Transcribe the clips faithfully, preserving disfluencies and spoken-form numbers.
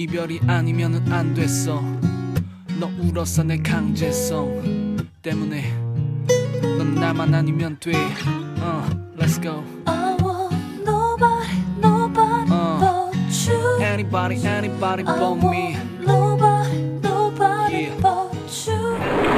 이별이 아니면은 안 됐어. 너 울었어 내 강제성 때문에. 넌 나만 아니면 돼. uh, Let's go. I want nobody, nobody uh, but you. Anybody, anybody I but me. want nobody, nobody Yeah. but you.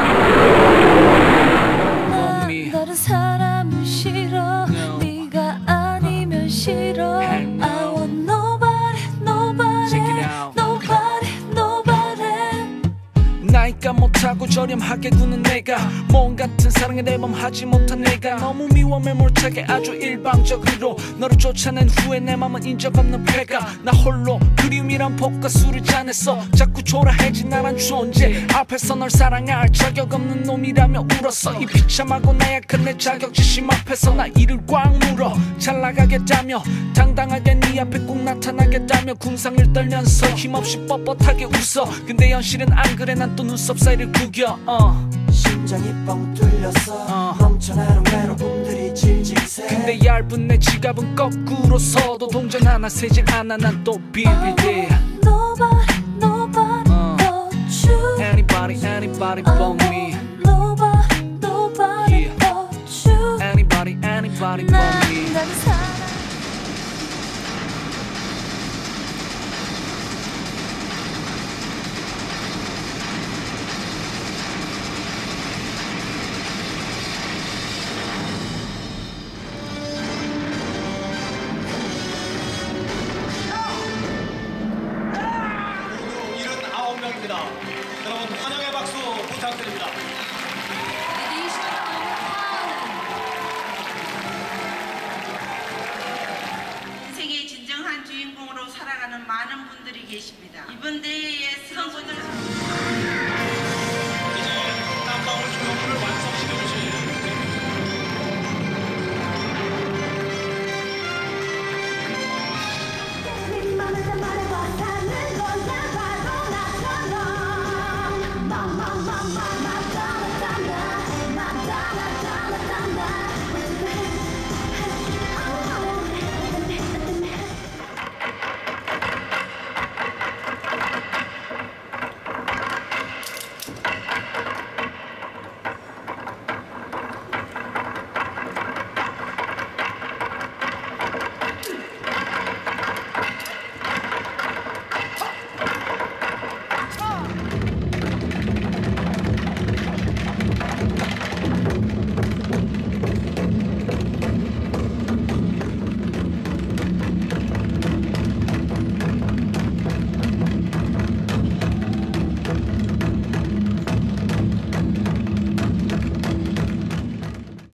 But me. 난 다른 사람은 싫어. No. 네가 아니면 싫어. Hell no. I want nobody, nobody, Check it out. nobody, nobody. 나이가 못하고 저렴하게 구는 내가 몸 같은 사랑에 내범하지 못한 내가 너무 미워 매몰차게 아주 일방적으로 너를 쫓아낸 후에 내 맘은 인적 없는 패가 나 홀로 그리움이란 폭과 술을 잔했어. 자꾸 초라해진 나란 존재 앞에서 널 사랑할 자격 없는 놈이라며 울었어. 이 비참하고 나약한 내 자격지심 앞에서 나 이를 꽉 물어. 잘 나가겠다며 당당하게 네 앞에 꼭 나타나겠다며 궁상을 떨면서 힘없이 뻣뻣하게 웃어. 근데 현실은 안 그래. 난 또 눈썹 사이를 구겨. uh. 심장이 뻥 뚫렸어. 어. 넘쳐나는 외로움들이 질질 새. 근데 얇은 내 지갑은 거꾸로 서도 동전 하나 세질 않아. 난 또 비빌 때. Nobody, nobody 어. but you. Anybody, anybody I but me. want nobody, nobody Yeah. but you. Anybody, anybody but 난 me. 다른 사람. 일흔아홉 명입니다. 여러분 환영의 박수 부탁드립니다. 인생의 진정한 주인공으로 살아가는 많은 분들이 계십니다. 이번 대회의 성공을 이제 땀방울 조형물을 완성.